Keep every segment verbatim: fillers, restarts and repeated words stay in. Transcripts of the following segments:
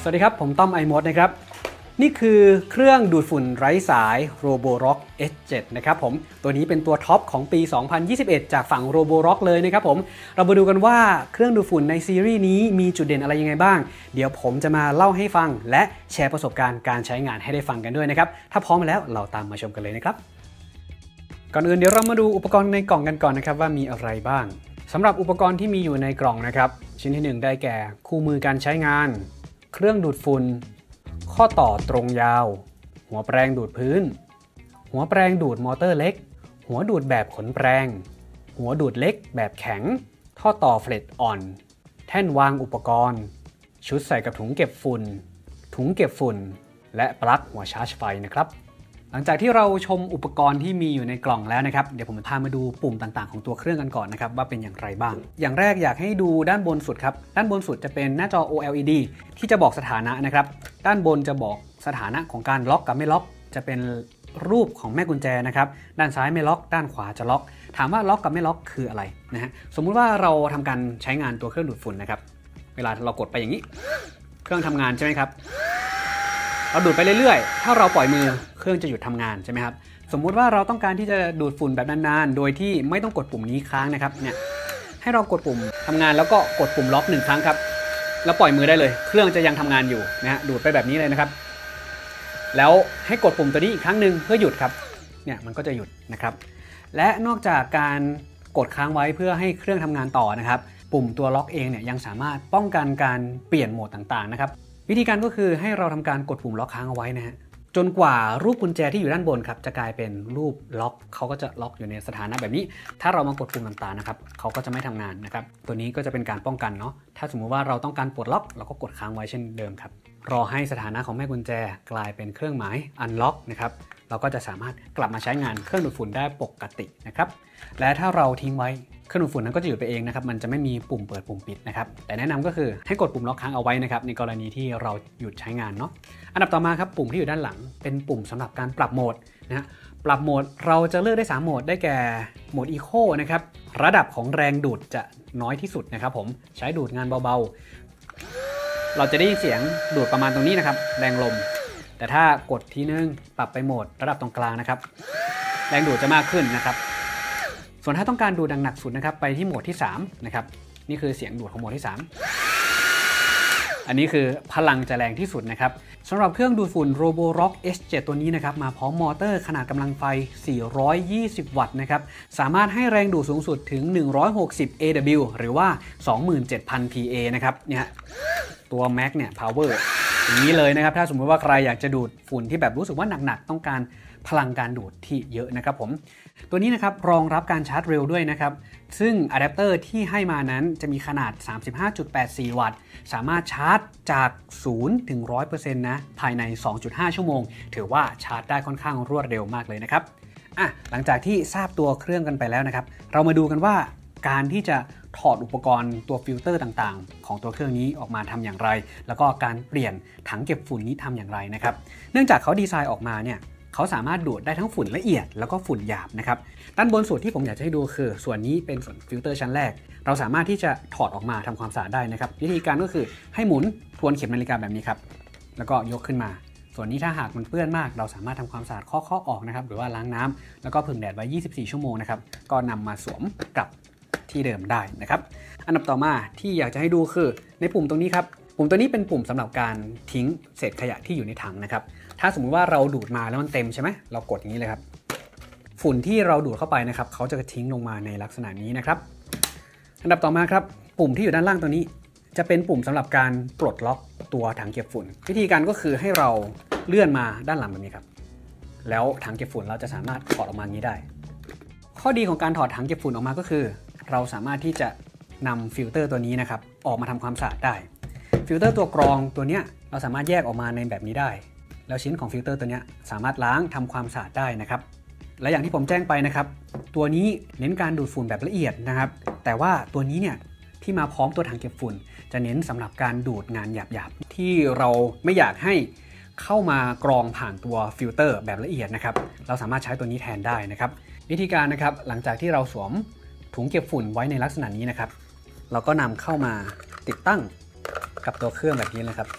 วัสดีครับผมต้อมไอมดนะครับนี่คือเครื่องดูดฝุ่นไร้สาย Roborock เอส เซเว่น นะครับผมตัวนี้เป็นตัวท็อปของปี สองพันยี่สิบเอ็ด จากฝั่ง Roborock เลยนะครับผมเรามาดูกันว่าเครื่องดูดฝุ่นในซีรีส์นี้มีจุดเด่นอะไรยังไงบ้างเดี๋ยวผมจะมาเล่าให้ฟังและแชร์ประสบการณ์การใช้งานให้ได้ฟังกันด้วยนะครับถ้าพร้อมแล้วเราตามมาชมกันเลยนะครับก่อนอื่นเดี๋ยวเรามาดูอุปกรณ์ในกล่องกันก่อนนะครับว่ามีอะไรบ้างสำหรับอุปกรณ์ที่มีอยู่ในกล่องนะครับชิ้นที่หนึ่งได้แก่คู่มือการใช้งานเครื่องดูดฝุ่นข้อต่อตรงยาวหัวแปรงดูดพื้นหัวแปรงดูดมอเตอร์เล็กหัวดูดแบบขนแปรงหัวดูดเล็กแบบแข็งท่อต่อเฟลตอ่อนแท่นวางอุปกรณ์ชุดใส่กับถุงเก็บฝุ่นถุงเก็บฝุ่นและปลั๊กหัวชาร์จไฟนะครับหลังจากที่เราชมอุปกรณ์ที่มีอยู่ในกล่องแล้วนะครับเดี๋ยวผมพามาดูปุ่มต่างๆของตัวเครื่องกันก่อนนะครับว่าเป็นอย่างไรบ้างอย่างแรกอยากให้ดูด้านบนสุดครับด้านบนสุดจะเป็นหน้าจอ โอ แอล อี ดี ที่จะบอกสถานะนะครับด้านบนจะบอกสถานะของการล็อกกับไม่ล็อกจะเป็นรูปของแม่กุญแจนะครับด้านซ้ายไม่ล็อกด้านขวาจะล็อกถามว่าล็อกกับไม่ล็อกคืออะไรนะฮะสมมุติว่าเราทำการใช้งานตัวเครื่องดูดฝุ่นนะครับเวลาเรากดไปอย่างนี้เครื่องทำงานใช่ไหมครับเราดูดไปเรื่อยๆถ้าเราปล่อยมือเครื่องจะหยุดทำงานใช่ไหมครับสมมุติว่าเราต้องการที่จะดูดฝุ่นแบบนานๆโดยที่ไม่ต้องกดปุ่มนี้ค้างนะครับเนี่ยให้เรากดปุ่มทำงานแล้วก็กดปุ่มล็อกหนึ่งครั้งครับแล้วปล่อยมือได้เลยเครื่องจะยังทำงานอยู่นะฮะดูดไปแบบนี้เลยนะครับแล้วให้กดปุ่มตัวนี้อีกครั้งหนึ่งเพื่อหยุดครับเนี่ยมันก็จะหยุดนะครับและนอกจากการกดค้างไว้เพื่อให้เครื่องทำงานต่อนะครับปุ่มตัวล็อกเองเนี่ยยังสามารถป้องกันการเปลี่ยนโหมดต่างๆนะครับวิธีการก็คือให้เราทำการกดปุ่มล็อกค้างเอาไว้นะฮะจนกว่ารูปกุญแจที่อยู่ด้านบนครับจะกลายเป็นรูปล็อกเขาก็จะล็อกอยู่ในสถานะแบบนี้ถ้าเรามากดปุ่มต่างๆนะครับเขาก็จะไม่ทำงานนะครับตัวนี้ก็จะเป็นการป้องกันเนาะถ้าสมมุติว่าเราต้องการปลดล็อกเราก็กดค้างไว้เช่นเดิมครับรอให้สถานะของแม่กุญแจกลายเป็นเครื่องหมาย unlock นะครับเราก็จะสามารถกลับมาใช้งานเครื่องดูดฝุ่นได้ปกตินะครับและถ้าเราทิ้งไว้เครื่องดูดฝุ่นนั้นก็จะหยุดไปเองนะครับมันจะไม่มีปุ่มเปิดปุ่มปิดนะครับแต่แนะนำก็คือให้กดปุ่มล็อกค้างเอาไว้นะครับในกรณีที่เราหยุดใช้งานเนาะอันดับต่อมาครับปุ่มที่อยู่ด้านหลังเป็นปุ่มสำหรับการปรับโหมดนะปรับโหมดเราจะเลือกได้สามโหมดได้แก่โหมด Eco นะครับระดับของแรงดูดจะน้อยที่สุดนะครับผมใช้ดูดงานเบาๆเราจะได้ยินเสียงดูดประมาณตรงนี้นะครับแรงลมแต่ถ้ากดทีนึงปรับไปโหมดระดับตรงกลางนะครับแรงดูดจะมากขึ้นนะครับส่วนถ้าต้องการดูดดังหนักสุดนะครับไปที่โหมดที่สามนะครับนี่คือเสียงดูดของโหมดที่สามอันนี้คือพลังจะแรงที่สุดนะครับสำหรับเครื่องดูดฝุ่น Roborock เอส เซเว่น ตัวนี้นะครับมาพร้อมมอเตอร์ขนาดกำลังไฟสี่ร้อยยี่สิบวัตต์นะครับสามารถให้แรงดูดสูงสุดถึงหนึ่งร้อยหกสิบ เอ ดับเบิลยู หรือว่า สองหมื่นเจ็ดพัน พี เอ นะครับเนี่ยตัว Max เนี่ย Power อย่างนี้เลยนะครับถ้าสมมติว่าใครอยากจะดูดฝุ่นที่แบบรู้สึกว่าหนักๆต้องการพลังการดูดที่เยอะนะครับผมตัวนี้นะครับรองรับการชาร์จเร็วด้วยนะครับซึ่งอะแดปเตอร์ที่ให้มานั้นจะมีขนาด สามสิบห้าจุดแปดสี่ วัตต์สามารถชาร์จจากศูนย์ถึง หนึ่งร้อยเปอร์เซ็นต์ นะภายใน สองจุดห้า ชั่วโมงถือว่าชาร์จได้ค่อนข้างรวดเร็วมากเลยนะครับอ่ะหลังจากที่ทราบตัวเครื่องกันไปแล้วนะครับเรามาดูกันว่าการที่จะถอดอุปกรณ์ตัวฟิลเตอร์ต่างๆของตัวเครื่องนี้ออกมาทำอย่างไรแล้วก็การเปลี่ยนถังเก็บฝุ่นนี้ทำอย่างไรนะครับเนื่องจากเขาดีไซน์ออกมาเนี่ยเขาสามารถดูดได้ทั้งฝุ่นละเอียดแล้วก็ฝุ่นหยาบนะครับด้านบนส่วนที่ผมอยากจะให้ดูคือส่วนนี้เป็นส่วนฟิลเตอร์ชั้นแรกเราสามารถที่จะถอดออกมาทำความสะอาดได้นะครับวิธีการก็คือให้หมุนทวนเข็มนาฬิกาแบบนี้ครับแล้วก็ยกขึ้นมาส่วนนี้ถ้าหากมันเปื้อนมากเราสามารถทำความสะอาดข้อๆออกนะครับหรือว่าล้างน้ำแล้วก็ผึ่งแดดไว้ยี่สิบสี่ชั่วโมงนะครับก็นำมาสวมกลับที่เดิมได้นะครับอันดับต่อมาที่อยากจะให้ดูคือในปุ่มตรงนี้ครับปุ่มตัวนี้เป็นปุ่มสำหรับการทิ้งเศษขยะที่อยู่ในถังนะครับถ้าสมมุติว่าเราดูดมาแล้วมันเต็มใช่ไหมเรากดอย่างนี้เลยครับฝุ่นที่เราดูดเข้าไปนะครับเขาจะทิ้งลงมาในลักษณะนี้นะครับอันดับต่อมาครับปุ่มที่อยู่ด้านล่างตัวนี้จะเป็นปุ่มสำหรับการปลดล็อกตัวถังเก็บฝุ่นวิธีการก็คือให้เราเลื่อนมาด้านหลังแบบนี้ครับแล้วถังเก็บฝุ่นเราจะสามารถถอดออกมาอย่างนี้ได้ข้อดีของการถอดถังเก็บฝุ่นออกมาก็คือเราสามารถที่จะนำฟิลเตอร์ตัวนี้นะครับออกมาทำความสะอาดได้ฟิลเตอร์ตัวกรองตัวนี้เราสามารถแยกออกมาในแบบนี้ได้แล้วชิ้นของฟิลเตอร์ตัวนี้สามารถล้างทำความสะอาดได้นะครับและอย่างที่ผมแจ้งไปนะครับตัวนี้เน้นการดูดฝุ่นแบบละเอียดนะครับแต่ว่าตัวนี้เนี่ยที่มาพร้อมตัวถังเก็บฝุ่นจะเน้นสำหรับการดูดงานหยาบๆที่เราไม่อยากให้เข้ามากรองผ่านตัวฟิลเตอร์แบบละเอียดนะครับเราสามารถใช้ตัวนี้แทนได้นะครับวิธีการนะครับหลังจากที่เราสวมถุงเก็บฝุ่นไว้ในลักษณะนี้นะครับเราก็นำเข้ามาติดตั้งกับตัวเครื่องแบบนี้นะครับ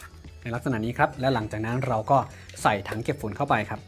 ในลักษณะนี้ครับและหลังจากนั้นเราก็ใส่ถังเก็บฝุ่นเข้าไปครับ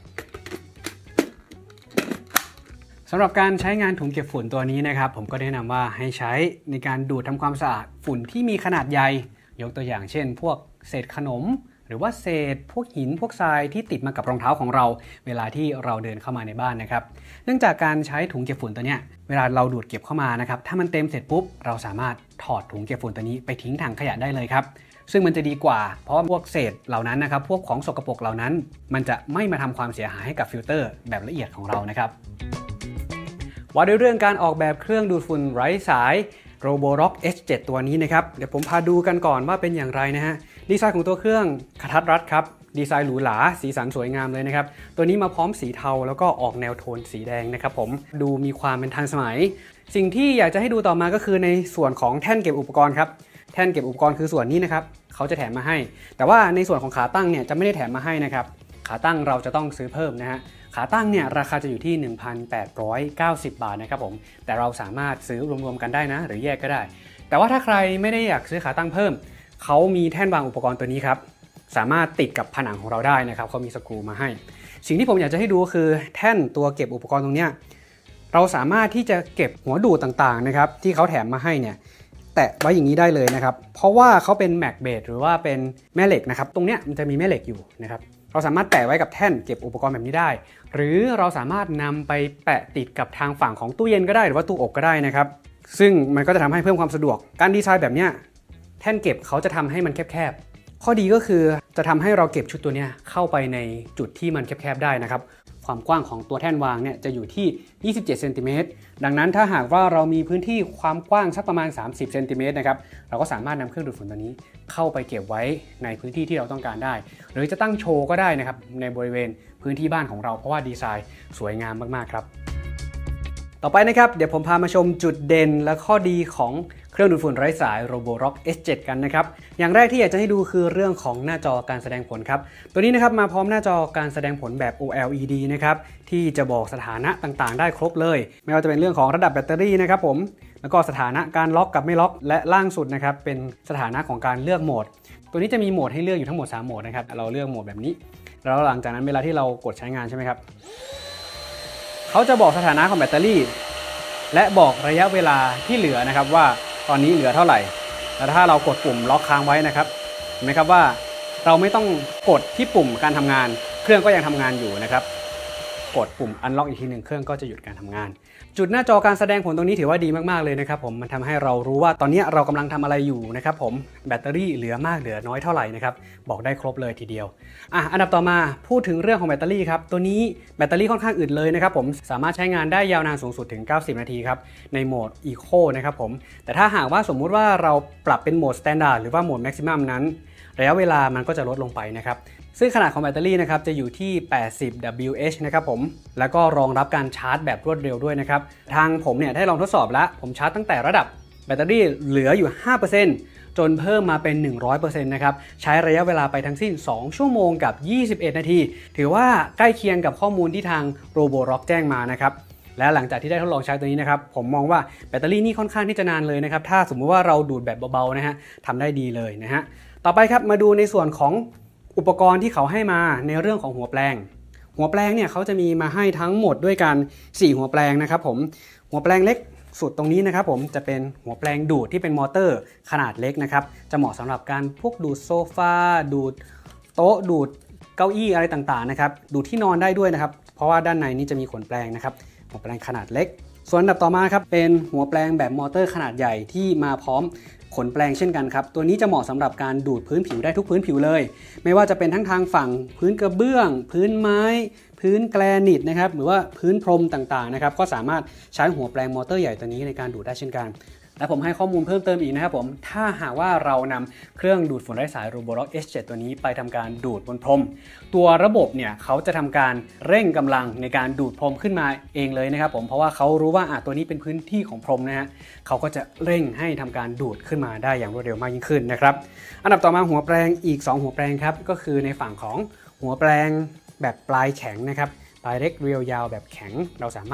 สำหรับการใช้งานถุงเก็บฝุ่นตัวนี้นะครับผมก็แนะนำว่าให้ใช้ในการดูดทำความสะอาดฝุ่นที่มีขนาดใหญ่ยกตัวอย่างเช่นพวกเศษขนมหรือว่าเศษพวกหินพวกทรายที่ติดมากับรองเท้าของเราเวลาที่เราเดินเข้ามาในบ้านนะครับเนื่องจากการใช้ถุงเก็บฝุ่นตัวเนี้ยเวลาเราดูดเก็บเข้ามานะครับถ้ามันเต็มเสร็จปุ๊บเราสามารถถอดถุงเก็บฝุ่นตัวนี้ไปทิ้งถังขยะได้เลยครับซึ่งมันจะดีกว่าเพราะพวกเศษเหล่านั้นนะครับพวกของสกปรกเหล่านั้นมันจะไม่มาทำความเสียหายให้กับฟิลเตอร์แบบละเอียดของเรานะครับว่าด้วยเรื่องการออกแบบเครื่องดูดฝุ่นไร้สาย Roborock เอช เซเว่น ตัวนี้นะครับเดี๋ยวผมพาดูกันก่อนว่าเป็นอย่างไรนะฮะดีไซน์ของตัวเครื่องกระทัดรัดครับดีไซน์หรูหราสีสันสวยงามเลยนะครับตัวนี้มาพร้อมสีเทาแล้วก็ออกแนวโทนสีแดงนะครับผมดูมีความเป็นทันสมัยสิ่งที่อยากจะให้ดูต่อมาก็คือในส่วนของแท่นเก็บอุปกรณ์ครับแท่นเก็บอุปกรณ์คือส่วนนี้นะครับเขาจะแถมมาให้แต่ว่าในส่วนของขาตั้งเนี่ยจะไม่ได้แถมมาให้นะครับขาตั้งเราจะต้องซื้อเพิ่มนะฮะขาตั้งเนี่ยราคาจะอยู่ที่ หนึ่งพันแปดร้อยเก้าสิบ บาทนะครับผมแต่เราสามารถซื้อรวมๆกันได้นะหรือแยกก็ได้แต่ว่าถ้าใครไม่ได้อยากซื้อขาตั้งเพิ่มเขามีแท่นวางอุปกรณ์ตัวนี้ครับสามารถติดกับผนังของเราได้นะครับเขามีสกรูมาให้สิ่งที่ผมอยากจะให้ดูคือแท่นตัวเก็บอุปกรณ์ตรงนี้เราสามารถที่จะเก็บหัวดูดต่างๆนะครับที่เขาแถมมาให้เนี่ยแตะไว้อย่างนี้ได้เลยนะครับเพราะว่าเขาเป็นแม็กเบสหรือว่าเป็นแม่เหล็กนะครับตรงเนี้ยมันจะมีแม่เหล็กอยู่นะครับเราสามารถแปะไว้กับแท่นเก็บอุปกรณ์แบบนี้ได้หรือเราสามารถนำไปแปะติดกับทางฝั่งของตู้เย็นก็ได้หรือว่าตู้อบก็ได้นะครับซึ่งมันก็จะทำให้เพิ่มความสะดวกการดีไซน์แบบเนี้ยแท่นเก็บเขาจะทำให้มันแคบๆข้อดีก็คือจะทำให้เราเก็บชุดตัวนี้เข้าไปในจุดที่มันแคบๆได้นะครับความกว้างของตัวแท่นวางเนี่ยจะอยู่ที่ยี่สิบเจ็ดเซนติเมตรดังนั้นถ้าหากว่าเรามีพื้นที่ความกว้างสักประมาณสามสิบเซนติเมตรนะครับเราก็สามารถนำเครื่องดูดฝุ่นตัวนี้เข้าไปเก็บไว้ในพื้นที่ที่เราต้องการได้หรือจะตั้งโชว์ก็ได้นะครับในบริเวณพื้นที่บ้านของเราเพราะว่าดีไซน์สวยงามมากๆครับต่อไปนะครับเดี๋ยวผมพามาชมจุดเด่นและข้อดีของเครื่องดูดฝุ่นไร้สาย Roborock เอช เซเว่น กันนะครับอย่างแรกที่อยากจะให้ดูคือเรื่องของหน้าจอการแสดงผลครับตัวนี้นะครับมาพร้อมหน้าจอการแสดงผลแบบ โอ แอล อี ดี นะครับที่จะบอกสถานะต่างๆได้ครบเลยไม่ว่าจะเป็นเรื่องของระดับแบตเตอรี่นะครับผมแล้วก็สถานะการล็อกกับไม่ล็อกและล่างสุดนะครับเป็นสถานะของการเลือกโหมดตัวนี้จะมีโหมดให้เลือกอยู่ทั้งหมดสามโหมดนะครับเราเลือกโหมดแบบนี้แล้วหลังจากนั้นเวลาที่เรากดใช้งานใช่ไหมครับเขาจะบอกสถานะของแบตเตอรี่และบอกระยะเวลาที่เหลือนะครับว่าตอนนี้เหลือเท่าไหร่แล้วถ้าเรากดปุ่มล็อกค้างไว้นะครับเห็นไหมครับว่าเราไม่ต้องกดที่ปุ่มการทำงานเครื่องก็ยังทำงานอยู่นะครับกดปุ่ม Unlock อีกทีหนึ่งเครื่องก็จะหยุดการทำงานจุดหน้าจอการแสดงผลตรงนี้ถือว่าดีมากๆเลยนะครับผมมันทำให้เรารู้ว่าตอนนี้เรากำลังทำอะไรอยู่นะครับผมแบตเตอรี่เหลือมากเหลือน้อยเท่าไหร่นะครับบอกได้ครบเลยทีเดียวอ่ะอันดับต่อมาพูดถึงเรื่องของแบตเตอรี่ครับตัวนี้แบตเตอรี่ค่อนข้างอึดเลยนะครับผมสามารถใช้งานได้ยาวนานสูงสุดถึงเก้าสิบนาทีครับในโหมด Eco นะครับผมแต่ถ้าหากว่าสมมุติว่าเราปรับเป็นโหมด Standard หรือว่าโหมด Maximum นั้นระยะเวลามันก็จะลดลงไปนะครับซึ่งขนาดของแบตเตอรี่นะครับจะอยู่ที่แปดสิบ ดับเบิลยู เอช นะครับผมแล้วก็รองรับการชาร์จแบบรวดเร็วด้วยนะครับทางผมเนี่ยได้ลองทดสอบแล้วผมชาร์จตั้งแต่ระดับแบตเตอรี่เหลืออยู่ ห้าเปอร์เซ็นต์ จนเพิ่มมาเป็น หนึ่งร้อยเปอร์เซ็นต์ นะครับใช้ระยะเวลาไปทั้งสิ้นสองชั่วโมงกับยี่สิบเอ็ดนาทีถือว่าใกล้เคียงกับข้อมูลที่ทาง Roborock แจ้งมานะครับและหลังจากที่ได้ทดลองใช้ตัวนี้นะครับผมมองว่าแบตเตอรี่นี่ค่อนข้างที่จะนานเลยนะครับถ้าสมมุติว่าเราดูดแบบเบาๆนะฮะทำได้ดีเลยนะฮะต่อไปครับมาดูในส่วนของอุปกรณ์ที่เขาให้มาในเรื่องของหัวแปลงหัวแปลงเนี่ยเขาจะมีมาให้ทั้งหมดด้วยกันสี่หัวแปลงนะครับผมหัวแปลงเล็กสุดตรงนี้นะครับผมจะเป็นหัวแปลงดูดที่เป็นมอเตอร์ขนาดเล็กนะครับจะเหมาะสำหรับการพวกดูดโซฟาดูดโต๊ะดูดเก้าอี้อะไรต่างๆนะครับดูดที่นอนได้ด้วยนะครับเพราะว่าด้านในนี้จะมีขนแปลงนะครับหัวแปลงขนาดเล็กส่วนอันดับต่อมาครับเป็นหัวแปลงแบบมอเตอร์ขนาดใหญ่ที่มาพร้อมขนแปลงเช่นกันครับตัวนี้จะเหมาะสำหรับการดูดพื้นผิวได้ทุกพื้นผิวเลยไม่ว่าจะเป็นทั้งทางฝั่งพื้นกระเบื้องพื้นไม้พื้นแกรนิตนะครับหรือว่าพื้นพรมต่างๆนะครับก็สามารถใช้หัวแปลงมอเตอร์ใหญ่ตัวนี้ในการดูดได้เช่นกันและผมให้ข้อมูลเพิ่มเติมอีกนะครับผมถ้าหากว่าเรานำเครื่องดูดฝุ่นไร้สาย Roborock เอช เซเว่น ตัวนี้ไปทำการดูดบนพรมตัวระบบเนี่ยเขาจะทำการเร่งกำลังในการดูดพรมขึ้นมาเองเลยนะครับผมเพราะว่าเขารู้ว่าอ่ะตัวนี้เป็นพื้นที่ของพรมนะฮะเขาก็จะเร่งให้ทำการดูดขึ้นมาได้อย่างรวดเร็วมากยิ่งขึ้นนะครับอันดับต่อมาหัวแปลงอีกสองหัวแปลงครับก็คือในฝั่งของหัวแปลงแบบปลายแข็งนะครับปลายเล็กเรียวยาวแบบแข็งเราสามารถ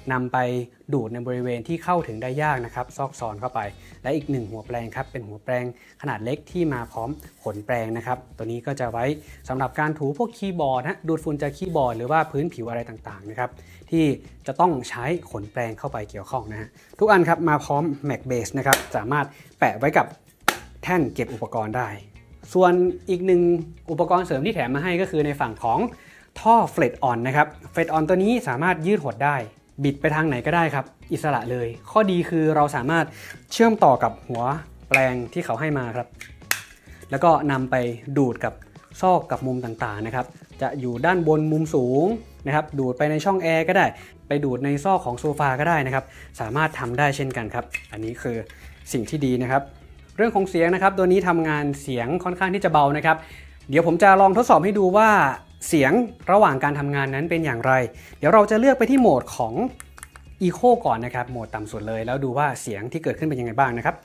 นำไปดูดในบริเวณที่เข้าถึงได้ยากนะครับซอกซอนเข้าไปและอีกหนึ่งหัวแปลงครับเป็นหัวแปลงขนาดเล็กที่มาพร้อมขนแปรงนะครับตัวนี้ก็จะไว้สำหรับการถูพวกคีย์บอร์ดนะดูดฝุ่นจากคีย์บอร์ดหรือว่าพื้นผิวอะไรต่างๆนะครับที่จะต้องใช้ขนแปรงเข้าไปเกี่ยวข้องนะฮะทุกอันครับมาพร้อม Mac Base นะครับสามารถแปะไว้กับแท่นเก็บอุปกรณ์ได้ส่วนอีกหนึ่งอุปกรณ์เสริมที่แถมมาให้ก็คือในฝั่งของท่อเฟลตออนนะครับเฟลตออนตัวนี้สามารถยืดหดได้บิดไปทางไหนก็ได้ครับอิสระเลยข้อดีคือเราสามารถเชื่อมต่อกับหัวแปลงที่เขาให้มาครับแล้วก็นำไปดูดกับซอกกับมุมต่างๆนะครับจะอยู่ด้านบนมุมสูงนะครับดูดไปในช่องแอร์ก็ได้ไปดูดในซอกของโซฟาก็ได้นะครับสามารถทำได้เช่นกันครับอันนี้คือสิ่งที่ดีนะครับเรื่องของเสียงนะครับตัวนี้ทำงานเสียงค่อนข้างที่จะเบานะครับเดี๋ยวผมจะลองทดสอบให้ดูว่าเสียงระหว่างการทำงานนั้นเป็นอย่างไรเดี๋ยวเราจะเลือกไปที่โหมดของ Eco ก่อนนะครับโหมดต่ำสุดเลยแล้วดูว่าเสียงที่เกิดขึ้นเป็นยังไงบ้างนะครับ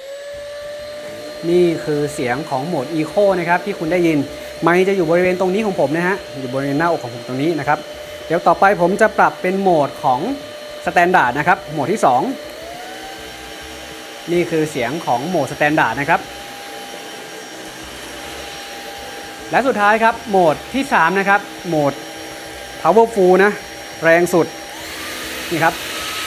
นี่คือเสียงของโหมด Eco นะครับที่คุณได้ยินไมค์จะอยู่บริเวณตรงนี้ของผมนะฮะอยู่บริเวณหน้าอกของผมตรงนี้นะครับเดี๋ยวต่อไปผมจะปรับเป็นโหมดของ Standard นะครับโหมดที่สองนี่คือเสียงของโหมด Standard นะครับและสุดท้ายครับโหมดที่สามนะครับโหมด Powerful นะแรงสุดนี่ครับ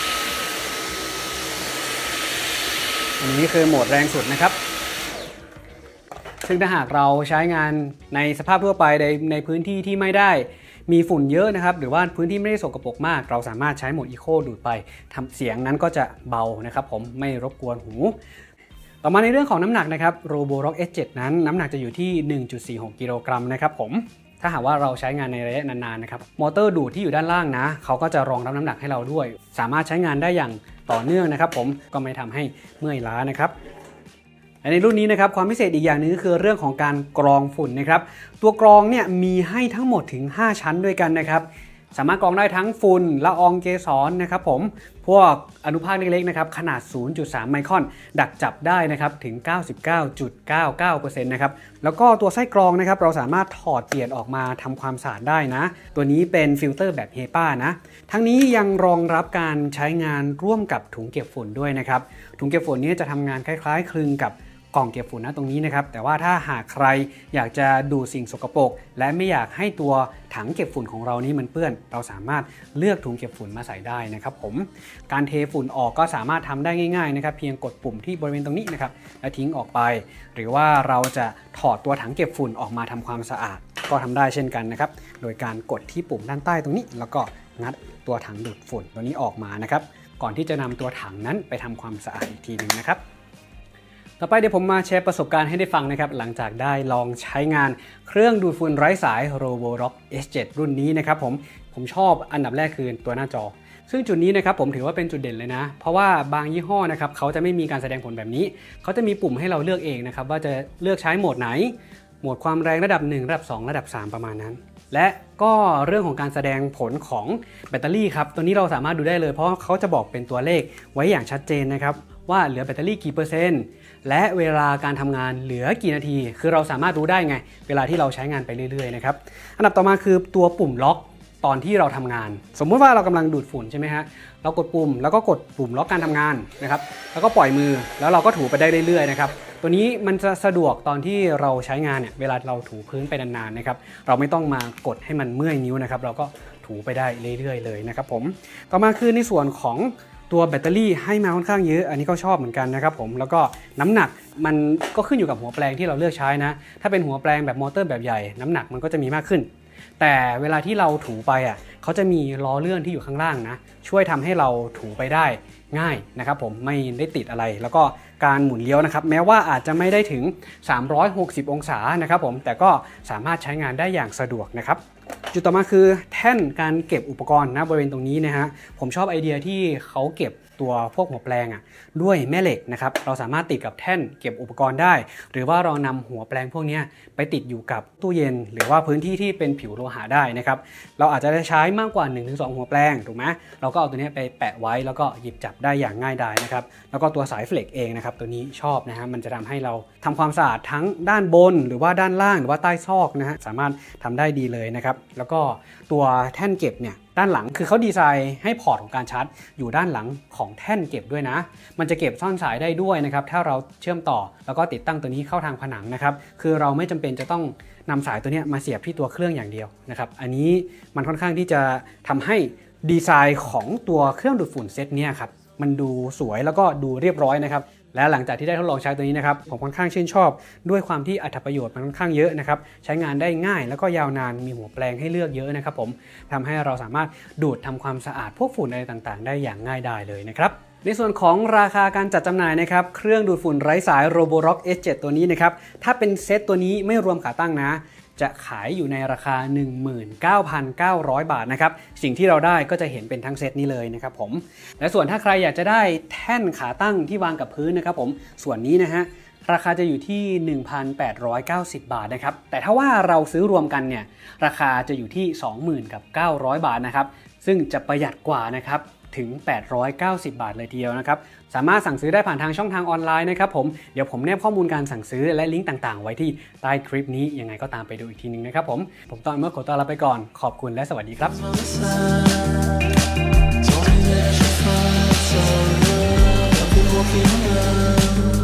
อันนี้คือโหมดแรงสุดนะครับซึ่งถ้าหากเราใช้งานในสภาพทั่วไปในในพื้นที่ที่ไม่ได้มีฝุ่นเยอะนะครับหรือว่าพื้นที่ไม่ได้สกปรกมากเราสามารถใช้โหมด Eco ดูดไปทำเสียงนั้นก็จะเบานะครับผมไม่รบกวนหูต่อมาในเรื่องของน้ำหนักนะครับ Roborock เอส เจ็ด นั้นน้ำหนักจะอยู่ที่ หนึ่งจุดสี่หก กิโลกรัมนะครับผมถ้าหากว่าเราใช้งานในระยะนานๆนะครับมอเตอร์ดูดที่อยู่ด้านล่างนะเขาก็จะรองรับน้ำหนักให้เราด้วยสามารถใช้งานได้อย่างต่อเนื่องนะครับผมก็ไม่ทำให้เมื่อยล้านะครับและในรุ่นนี้นะครับความพิเศษอีกอย่างนึงก็คือเรื่องของการกรองฝุ่นนะครับตัวกรองเนี่ยมีให้ทั้งหมดถึงห้าชั้นด้วยกันนะครับสามารถกรองได้ทั้งฝุ่นละอองเกสรนะครับผมพวกอนุภาคเล็กๆนะครับขนาด ศูนย์จุดสาม ไมครอนดักจับได้นะครับถึง เก้าสิบเก้าจุดเก้าเก้าเปอร์เซ็นต์ นะครับแล้วก็ตัวไส้กรองนะครับเราสามารถถอดเปลี่ยนออกมาทำความสะอาดได้นะตัวนี้เป็นฟิลเตอร์แบบ เฮปา นะทั้งนี้ยังรองรับการใช้งานร่วมกับถุงเก็บฝุ่นด้วยนะครับถุงเก็บฝุ่นนี้จะทำงานคล้ายๆคลึงกับกล่องเก็บฝุ่นนะตรงนี้นะครับแต่ว่าถ้าหากใครอยากจะดูสิ่งสกปรกและไม่อยากให้ตัวถังเก็บฝุ่นของเรานี้มันเปื้อนเราสามารถเลือกถุงเก็บฝุ่นมาใส่ได้นะครับผมการเทฝุ่นออกก็สามารถทำได้ง่ายๆนะครับเพียงกดปุ่มที่บริเวณตรงนี้นะครับแล้วทิ้งออกไปหรือว่าเราจะถอดตัวถังเก็บฝุ่นออกมาทำความสะอาดก็ทำได้เช่นกันนะครับโดยการกดที่ปุ่มด้านใต้ตรงนี้แล้วก็งัดตัวถังดูดฝุ่นตัวนี้ออกมานะครับก่อนที่จะนำตัวถังนั้นไปทำความสะอาดอีกทีนึงนะครับต่อไปเดี๋ยวผมมาแชร์ประสบการณ์ให้ได้ฟังนะครับหลังจากได้ลองใช้งานเครื่องดูดฝุ่นไร้สาย Roborock เอส เจ็ด รุ่นนี้นะครับผมผมชอบอันดับแรกคือตัวหน้าจอซึ่งจุดนี้นะครับผมถือว่าเป็นจุดเด่นเลยนะเพราะว่าบางยี่ห้อนะครับเขาจะไม่มีการแสดงผลแบบนี้เขาจะมีปุ่มให้เราเลือกเองนะครับว่าจะเลือกใช้โหมดไหนโหมดความแรงระดับหนึ่งระดับสองระดับสามประมาณนั้นและก็เรื่องของการแสดงผลของแบตเตอรี่ครับตัวนี้เราสามารถดูได้เลยเพราะเขาจะบอกเป็นตัวเลขไว้อย่างชัดเจนนะครับว่าเหลือแบตเตอรี่กี่เปอร์เซ็นต์และเวลาการทำงานเหลือกี่นาทีคือเราสามารถรู้ได้ไงเวลาที่เราใช้งานไปเรื่อยๆนะครับอันดับต่อมาคือตัวปุ่มล็อกตอนที่เราทำงานสมมุติว่าเรากำลังดูดฝุ่นใช่ไหมฮะเรากดปุ่มแล้วก็กดปุ่มล็อกการทำงานนะครับแล้วก็ปล่อยมือแล้วเราก็ถูไปได้เรื่อยๆนะครับตัวนี้มันจะสะดวกตอนที่เราใช้งานเนี่ยเวลาเราถูพื้นไปนานๆนะครับเราไม่ต้องมากดให้มันเมื่อยนิ้วนะครับเราก็ถูไปได้เรื่อยๆเลยนะครับผมต่อมาคือในส่วนของตัวแบตเตอรี่ให้มาค่อนข้างเยอะอันนี้ก็ชอบเหมือนกันนะครับผมแล้วก็น้ำหนักมันก็ขึ้นอยู่กับหัวแปลงที่เราเลือกใช้นะถ้าเป็นหัวแปลงแบบมอเตอร์แบบใหญ่น้ำหนักมันก็จะมีมากขึ้นแต่เวลาที่เราถูไปอ่ะเขาจะมีล้อเลื่อนที่อยู่ข้างล่างนะช่วยทำให้เราถูไปได้ง่ายนะครับผมไม่ได้ติดอะไรแล้วก็การหมุนเลี้ยวนะครับแม้ว่าอาจจะไม่ได้ถึงสามร้อยหกสิบองศานะครับผมแต่ก็สามารถใช้งานได้อย่างสะดวกนะครับจุดต่อมาคือแท่นการเก็บอุปกรณ์นะบริเวณตรงนี้นะฮะผมชอบไอเดียที่เขาเก็บตัวพวกหัวแปลงอ่ะด้วยแม่เหล็กนะครับเราสามารถติดกับแท่นเก็บอุปกรณ์ได้หรือว่าเรานำหัวแปลงพวกนี้ไปติดอยู่กับตู้เย็นหรือว่าพื้นที่ที่เป็นผิวโลหะได้นะครับเราอาจจะได้ใช้มากกว่า หนึ่งถึงสอง หัวแปลงถูกไหมเราก็เอาตัวนี้ไปแปะไว้แล้วก็หยิบจับได้อย่างง่ายดายนะครับแล้วก็ตัวสายเฟล็กเองนะครับตัวนี้ชอบนะฮะมันจะทำให้เราทำความสะอาดทั้งด้านบนหรือว่าด้านล่างหรือว่าใต้ซอกนะฮะสามารถทำได้ดีเลยนะครับนะครับแล้วก็ตัวแท่นเก็บเนี่ยด้านหลังคือเขาดีไซน์ให้พอร์ตของการชาร์จอยู่ด้านหลังของแท่นเก็บด้วยนะมันจะเก็บซ่อนสายได้ด้วยนะครับถ้าเราเชื่อมต่อแล้วก็ติดตั้งตัวนี้เข้าทางผนังนะครับคือเราไม่จำเป็นจะต้องนำสายตัวนี้มาเสียบที่ตัวเครื่องอย่างเดียวนะครับอันนี้มันค่อนข้างที่จะทำให้ดีไซน์ของตัวเครื่องดูดฝุ่นเซตนี้ครับมันดูสวยแล้วก็ดูเรียบร้อยนะครับและหลังจากที่ได้ทดลองใช้ตัวนี้นะครับผมค่อนข้างชื่นชอบด้วยความที่อรรถประโยชน์มันค่อนข้างเยอะนะครับใช้งานได้ง่ายแล้วก็ยาวนานมีหัวแปลงให้เลือกเยอะนะครับผมทำให้เราสามารถดูดทำความสะอาดพวกฝุ่นอะไรต่างๆได้อย่างง่ายดายเลยนะครับในส่วนของราคาการจัดจำหน่ายนะครับเครื่องดูดฝุ่นไร้สาย Roborock เอส เซเว่น ตัวนี้นะครับถ้าเป็นเซตตัวนี้ไม่รวมขาตั้งนะจะขายอยู่ในราคา หนึ่งหมื่นเก้าพันเก้าร้อย บาทนะครับสิ่งที่เราได้ก็จะเห็นเป็นทั้งเซตนี้เลยนะครับผมและส่วนถ้าใครอยากจะได้แท่นขาตั้งที่วางกับพื้นนะครับผมส่วนนี้นะฮะราคาจะอยู่ที่ หนึ่งพันแปดร้อยเก้าสิบ บาทนะครับแต่ถ้าว่าเราซื้อรวมกันเนี่ยราคาจะอยู่ที่ สองหมื่นเก้าร้อย บาทนะครับซึ่งจะประหยัดกว่านะครับถึงแปดร้อยเก้าสิบบาทเลยทีเดียวนะครับสามารถสั่งซื้อได้ผ่านทางช่องทางออนไลน์นะครับผมเดี๋ยวผมแนบข้อมูลการสั่งซื้อและลิงก์ต่างๆไว้ที่ใต้คลิปนี้ยังไงก็ตามไปดูอีกทีนึงนะครับผมผมตอนเมื่อขอตัวลาไปก่อนขอบคุณและสวัสดีครับ